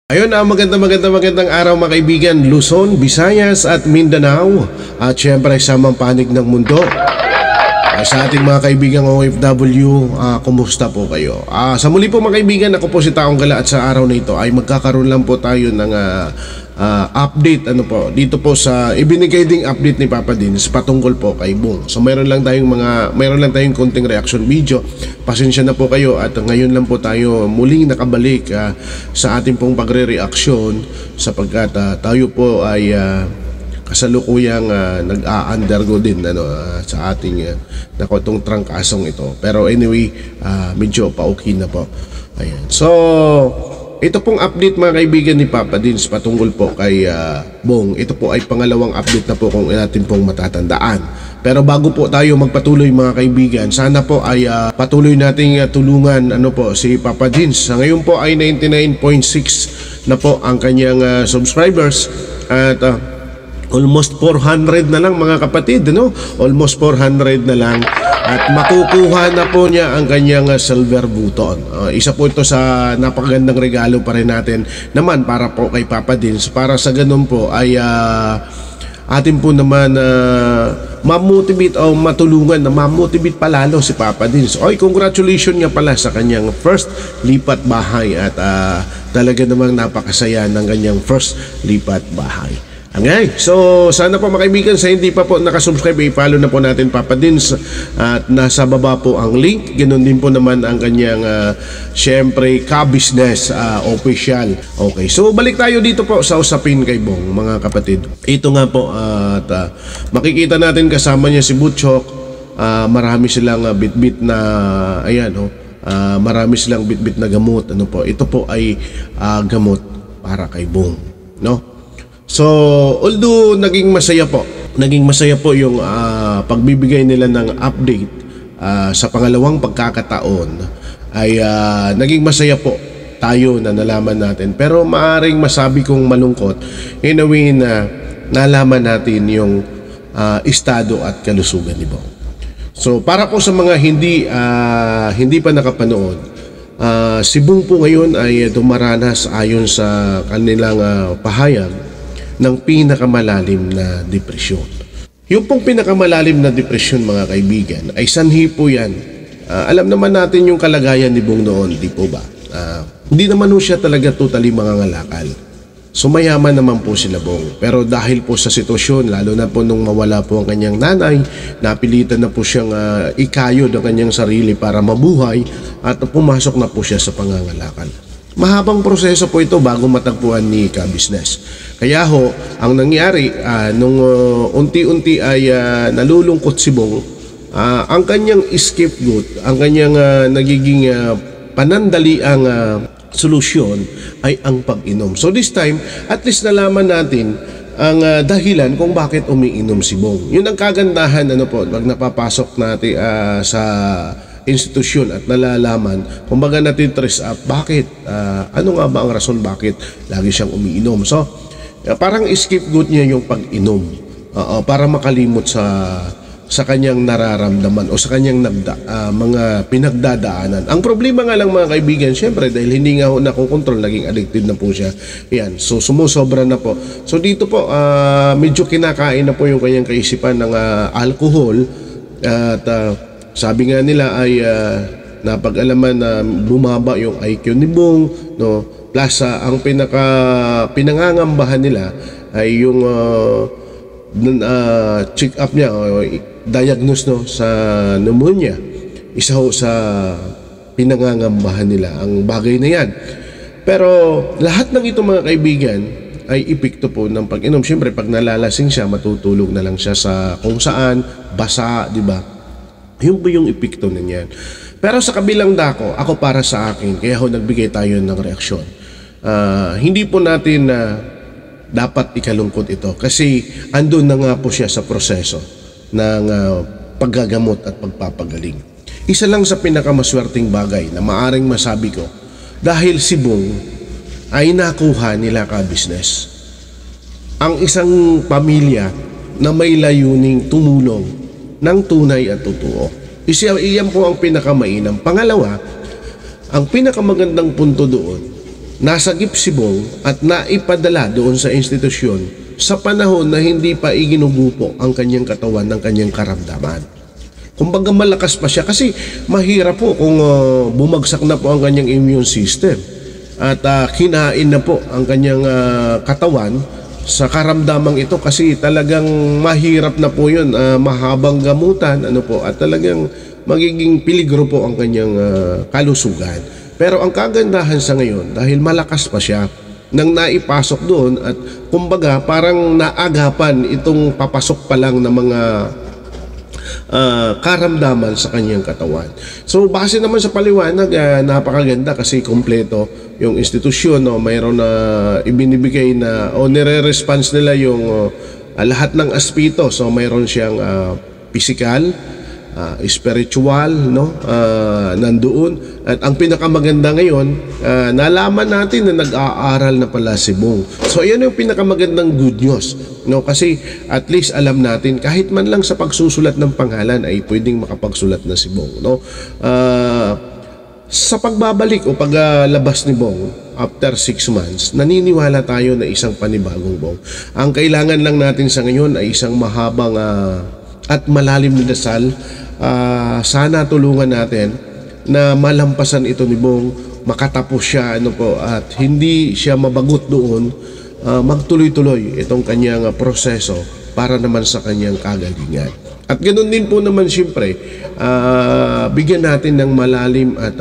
Ayun, magandang araw mga kaibigan, Luzon, Visayas at Mindanao at syempre sa mga panig ng mundo. Sa ating mga kaibigang OFW, kumusta po kayo? Sa muli po mga kaibigan, ako po si Taong Gala at sa araw na ito ay magkakaroon lang po tayo ng update dito po sa ibinigay ding update ni Papa Dins patungkol po kay Bong. So mayroon lang tayong konting reaction video. Pasensya na po kayo at ngayon lang po tayo muling nakabalik sa ating pong pagre-reaksyon sapagkat tayo po ay kasalukuyang nag-a-undergo din sa ating itong trangkasong ito. Pero anyway, medyo pa-okay na po. Ayan. So ito pong update mga kaibigan ni Papa Dins patungkol po kay Bong. Ito po ay pangalawang update na po kung natin pong matatandaan. Pero bago po tayo magpatuloy mga kaibigan, sana po ay patuloy nating tulungan si Papa Dins. Ngayon po ay 99.6 na po ang kanyang subscribers at almost 400 na lang mga kapatid, almost 400 na lang at makukuha na po niya ang kanyang silver button. Isa po ito sa napakagandang regalo pa rin natin naman para po kay Papa Dins, para sa ganun po ay atin po naman mamotivate o matulungan na mamotivate palalo si Papa Dins. Congratulations nga pala sa kanyang first lipat bahay at talaga namang napakasaya ng kanyang first lipat bahay. Okay, so sana po mga kaibigan, sa hindi pa po nakasubscribe, i-follow na po natin Papa Dins at nasa baba po ang link. Ganun din po naman ang kanyang syempre ka-business official. Okay, so balik tayo dito po sa usapin kay Bong mga kapatid. Ito nga po at makikita natin kasama niya si Butchok. Marami silang bit-bit na marami silang bit-bit na gamot. Ito po ay gamot para kay Bong, So, although naging masaya po yung pagbibigay nila ng update sa pangalawang pagkakataon ay naging masaya po tayo na nalaman natin. Pero maaring masabi kong malungkot in a way na nalaman natin yung estado at kalusugan ni Bong. So, para po sa mga hindi pa nakapanood, si Bong po ngayon ay dumaranas ayon sa kanilang pahayag ng pinakamalalim na depresyon. Yung pong pinakamalalim na depresyon mga kaibigan ay sanhi po yan. Alam naman natin yung kalagayan ni Bong noon, di po ba? Hindi naman po siya talaga totally mangangalakal. So mayaman naman po sila Bong. Pero dahil po sa sitwasyon, lalo na po nung mawala po ang kanyang nanay, napilitan na po siyang ikayod ang kanyang sarili para mabuhay at pumasok na po siya sa pangangalakal. Mahabang proseso po ito bago matagpuan ni ka-business. Kaya ang nangyari nung unti-unti ay nalulungkot si Bong, ang kanyang scapegoat, ang kanyang nagiging panandaliang solusyon ay ang pag-inom. So this time, at least nalaman natin ang dahilan kung bakit umiinom si Bong. Yun ang kagandahan pag napapasok natin sa institusyon at nalalaman, kumbaga natin trace up bakit, ano nga ba ang rason bakit lagi siyang umiinom. So parang scapegoat niya yung pag-inom para makalimot sa kanyang nararamdaman o sa kanyang mga pinagdadaanan. Ang problema nga lang mga kaibigan, syempre dahil hindi nga nakokontrol, naging addicted na po siya. Yan, so sumusobra na po. So dito po medyo kinakain na po yung kanyang kaisipan ng alcohol at sabi nga nila ay napag-alaman na bumaba yung IQ ni Bong, plus ang pinangangambahan nila ay yung check up niya o diagnose sa pneumonia. Isa sa pinangangambahan nila ang bagay na yan. Pero lahat ng ito mga kaibigan ay epekto po ng pag-inom. Siyempre pag nalalasing siya, matutulog na lang siya sa kung saan, basa, di ba? Yun po yung epekto na niyan. Pero sa kabilang dako, ako para sa akin, kaya nagbigay tayo ng reaksyon. Hindi po natin dapat ikalungkot ito kasi andun na nga po siya sa proseso ng paggagamot at pagpapagaling. Isa lang sa pinakamaswerteng bagay na maaring masabi ko, dahil si Bong ay nakuha nila ka-business ang isang pamilya na may layuning tumulong ng tunay at totoo. Iyan po ang pinakamainam. Pangalawa, ang pinakamagandang punto doon nasagip si Bong at naipadala doon sa institusyon sa panahon na hindi pa iginugupo ang kanyang katawan ng kanyang karamdaman. Kumbaga malakas pa siya kasi mahirap po kung bumagsak na po ang kanyang immune system at kinain na po ang kanyang katawan sa karamdamang ito kasi talagang mahirap na po yun, mahabang gamutan at talagang magiging peligro po ang kanyang kalusugan. Pero ang kagandahan sa ngayon, dahil malakas pa siya, nang naipasok doon at kumbaga parang naagapan itong papasok pa lang ng mga karamdaman sa kanyang katawan. So base naman sa paliwanag, napakaganda kasi kompleto yung institusyon, mayroon na ibinibigay na nire-response nila yung lahat ng aspeto. So mayroon siyang physical, spiritual, nandoon. At ang pinakamaganda ngayon, nalaman natin na nag-aaral na pala si Bong. So yan yung pinakamagandang good news, kasi at least alam natin kahit man lang sa pagsusulat ng pangalan ay pwedeng makapagsulat na si Bong, sa pagbabalik o paglabas ni Bong after 6 months, naniniwala tayo na isang panibagong Bong. Ang kailangan lang natin sa ngayon ay isang mahabang at malalim na dasal. Sana tulungan natin na malampasan ito ni Bong, makatapos siya at hindi siya mabagot doon, magtuloy-tuloy itong kanyang proseso para naman sa kanyang kagalingan. At ganoon din po naman siyempre, bigyan natin ng malalim at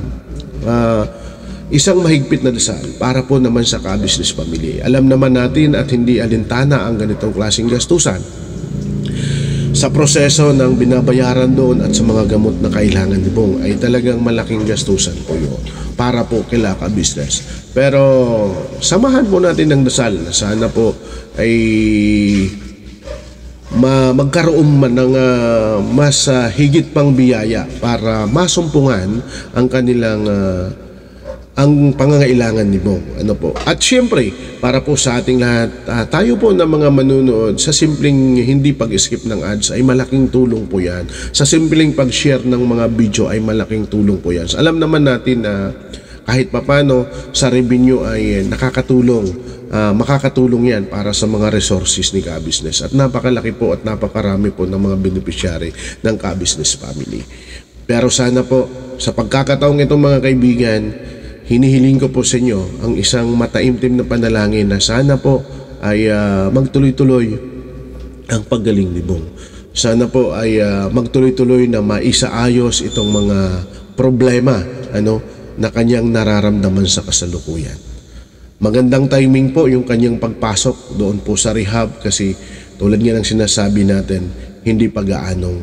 isang mahigpit na dasal para po naman sa Ka-Business Family. Alam naman natin at hindi alintana ang ganitong klaseng gastusan sa proseso ng binabayaran doon at sa mga gamot na kailangan ni Bong ay talagang malaking gastusan po yun para po kila Ka-Business. Pero samahan po natin ng dasal na sana po ay magkaroon man ng mas higit pang biyaya para masumpungan ang kanilang ang pangangailangan ni Bong. At syempre, para po sa ating lahat, tayo po na mga manunood, sa simpleng hindi pag-skip ng ads ay malaking tulong po yan. Sa simpleng pag-share ng mga video ay malaking tulong po yan. So, alam naman natin na kahit papano sa revenue ay makakatulong yan para sa mga resources ni Ka-Business. At napakalaki po at napakarami po ng mga beneficiary ng Ka-Business Family. Pero sana po, sa pagkakataong itong mga kaibigan, hinihiling ko po sa inyo ang isang mataimtim na panalangin na sana po ay magtuloy-tuloy ang paggaling ni Bong. Sana po ay magtuloy-tuloy na maisaayos itong mga problema na kanyang nararamdaman sa kasalukuyan. Magandang timing po yung kanyang pagpasok doon po sa rehab kasi tulad nga ng sinasabi natin, hindi pag-aanong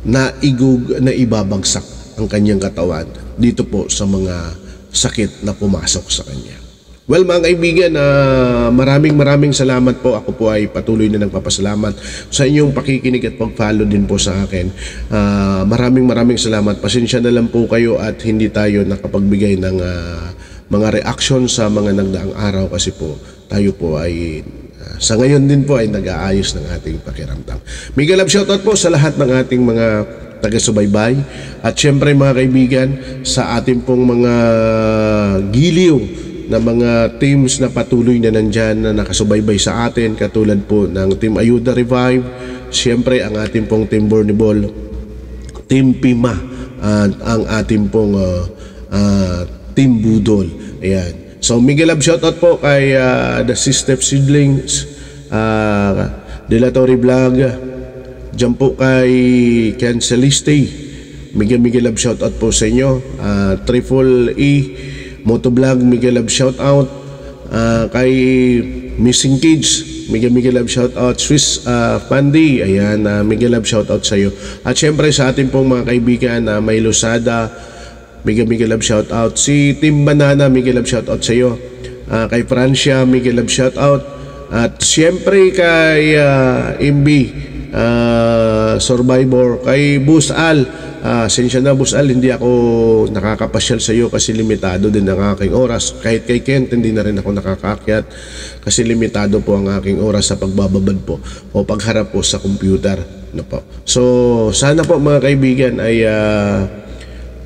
ibabagsak ang kanyang katawan dito po sa mga sakit na pumasok sa kanya. Well, mga kaibigan, maraming salamat po. Ako po ay patuloy na nagpapasalamat sa inyong pakikinig at pag-follow din po sa akin. Maraming salamat. Pasensya na lang po kayo at hindi tayo nakapagbigay ng mga reaction sa mga nagdaang araw kasi po tayo po ay sa ngayon din po ay nag-aayos ng ating pakiramdam. Mega love shoutout po sa lahat ng ating mga taga-subaybay at syempre mga kaibigan sa ating pong mga giliw na mga teams na patuloy na nandyan na nakasubaybay sa atin katulad po ng Team Ayuda Revive, syempre ang ating pong Team Bornibol, Team Pima at ang ating pong Team Budol. Ayan. So mega love shoutout po kay The Step Seedlings, Delatory Vlog, dyan po kay Canceliste, mega love shoutout po sa inyo. Triple E Motovlog, mega love shoutout. Kay Missing Kids, mega love shoutout. Swiss Pandy, ayan, mega love shoutout sa iyo. At syempre sa ating pong mga kaibigan na may Lusada, mega love shoutout. Si Team Banana, mega love shoutout sa iyo. Kay Francia, mega love shoutout. At syempre kay MB Survivor, kay Boss Al, sensya na Boss Al, hindi ako nakakapasyal sa iyo kasi limitado din ang aking oras. Kahit kay Kent hindi na rin ako nakakaakyat kasi limitado po ang aking oras sa pagbababad po o pagharap po sa computer po. So sana po mga kaibigan ay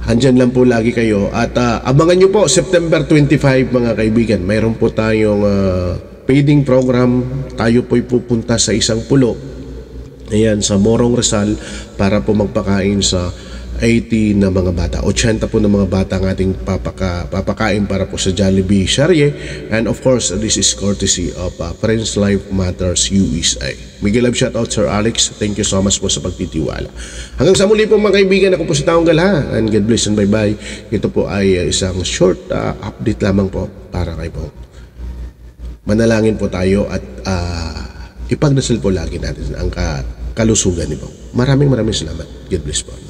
andyan lang po lagi kayo. At abangan nyo po, September 25 mga kaibigan, mayroon po tayong feeding program. Tayo po'y pupunta sa isang pulo, ayan, sa Morong Rizal, para po magpakain sa 80 na mga bata, 80 po ng mga bata ang ating papakain para po sa Jollibee Sharie. And of course, this is courtesy of Friends Life Matters USA. Miguel love shoutout Sir Alex, thank you so much po sa pagtitiwala. Hanggang sa muli po mga kaibigan, ako po si Taong Galha, and God bless and bye bye. Ito po ay isang short update lamang po para kay po. Manalangin po tayo at ipagdasal po lagi natin ang kalusugan ni po. Maraming salamat. God bless po.